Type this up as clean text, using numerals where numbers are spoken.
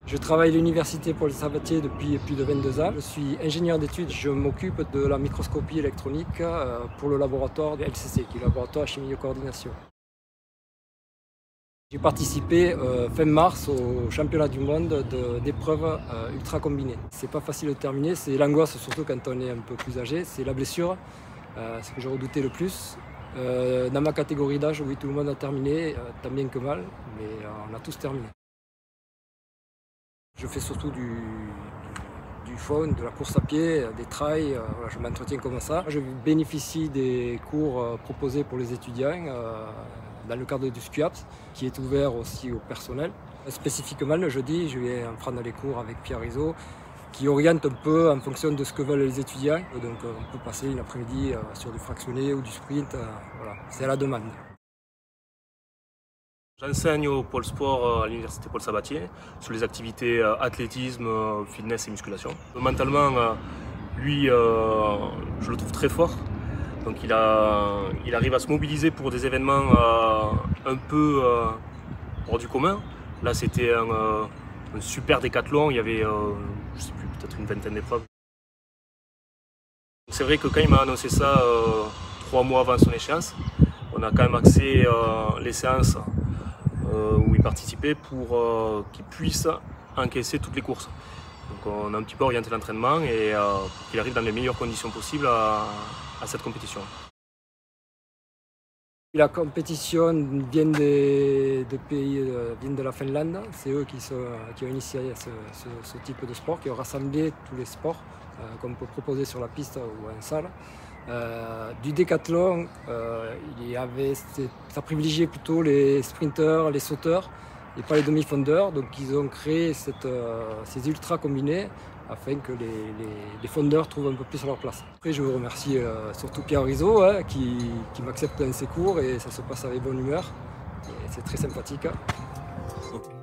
Je travaille à l'université Paul Sabatier depuis plus de 22 ans. Je suis ingénieur d'études. Je m'occupe de la microscopie électronique pour le laboratoire de LCC, qui est le laboratoire de chimie de coordination. J'ai participé fin mars au championnat du monde d'épreuves ultra combinées. C'est pas facile de terminer, c'est l'angoisse, surtout quand on est un peu plus âgé, c'est la blessure, ce que j'ai redouté le plus. Dans ma catégorie d'âge, oui, tout le monde a terminé, tant bien que mal, mais on a tous terminé. Je fais surtout du faune, de la course à pied, des trails, voilà, je m'entretiens comme ça. Je bénéficie des cours proposés pour les étudiants dans le cadre du SQUAPS, qui est ouvert aussi au personnel. Spécifiquement le jeudi, je vais prendre les cours avec Pierre Rizzo, qui oriente un peu en fonction de ce que veulent les étudiants. Donc on peut passer une après-midi sur du fractionné ou du sprint, voilà, c'est à la demande. J'enseigne au pôle sport à l'université Paul Sabatier sur les activités athlétisme, fitness et musculation. Mentalement, lui, je le trouve très fort. Donc il arrive à se mobiliser pour des événements un peu hors du commun. Là, c'était un super décathlon. Il y avait, je sais plus, peut-être une vingtaine d'épreuves. C'est vrai que quand il m'a annoncé ça 3 mois avant son échéance, on a quand même axé les séances où il participait pour qu'il puisse encaisser toutes les courses. Donc on a un petit peu orienté l'entraînement et pour qu'il arrive dans les meilleures conditions possibles à cette compétition. La compétition vient de la Finlande, c'est eux qui ont initié ce type de sport, qui ont rassemblé tous les sports qu'on peut proposer sur la piste ou en salle. Du décathlon, ça privilégiait plutôt les sprinteurs, les sauteurs et pas les demi-fondeurs. Donc ils ont créé ces ultra combinés afin que les fondeurs trouvent un peu plus leur place. Après je veux remercier surtout Pierre Rizzo qui m'accepte dans ses cours et ça se passe avec bonne humeur. C'est très sympathique.